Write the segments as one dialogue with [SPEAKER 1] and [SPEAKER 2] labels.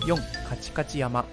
[SPEAKER 1] 4、カチカチ山。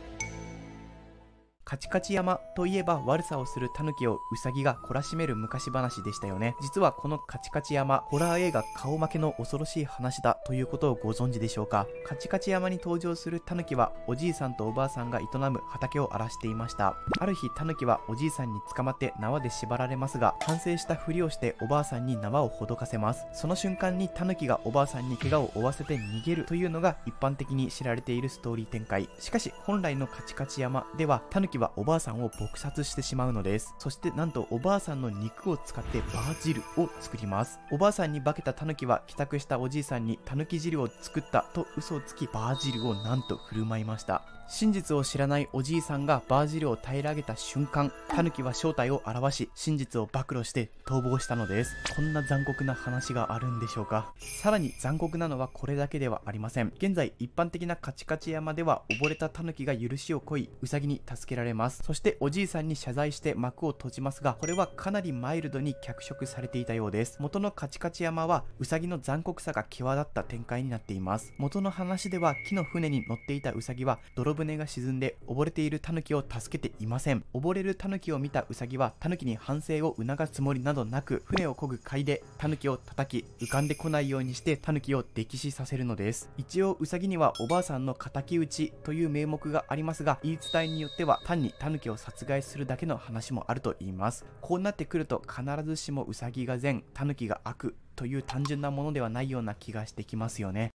[SPEAKER 1] カチカチ山といえば悪さをするタヌキをウサギが懲らしめる昔話でしたよね。実はこのカチカチ山、ホラー映画顔負けの恐ろしい話だということをご存知でしょうか。カチカチ山に登場するタヌキはおじいさんとおばあさんが営む畑を荒らしていました。ある日タヌキはおじいさんに捕まって縄で縛られますが、反省したふりをしておばあさんに縄をほどかせます。その瞬間にタヌキがおばあさんに怪我を負わせて逃げるというのが一般的に知られているストーリー展開。しかし本来のカチカチ山ではタヌキはおばあさんを撲殺してしまうのです。そしてなんとおばあさんの肉を使ってバー汁を作ります。おばあさんに化けたタヌキは帰宅したおじいさんにタヌキ汁を作ったと嘘をつきバー汁をなんと振る舞いました。真実を知らないおじいさんがバー汁を平らげた瞬間、タヌキは正体を現し真実を暴露して逃亡したのです。こんな残酷な話があるんでしょうか。さらに残酷なのはこれだけではありません。現在一般的なカチカチ山では溺れたタヌキが許しを請いウサギに助けられます。そしておじいさんに謝罪して幕を閉じますが、これはかなりマイルドに脚色されていたようです。元のカチカチ山はウサギの残酷さが際立った展開になっています。元の話では木の船に乗っていたウサギは泥船が沈んで溺れているタヌキを助けていません。溺れるタヌキを見たウサギはタヌキに反省を促すつもりなどなく、船を漕ぐ貝でタヌキを叩き浮かんでこないようにしてタヌキを溺死させるのです。一応ウサギにはおばあさんの敵討ちという名目がありますが、言い伝えによっては単にタヌキを殺害するだけの話もあると言います。こうなってくると必ずしもウサギが善、タヌキが悪という単純なものではないような気がしてきますよね。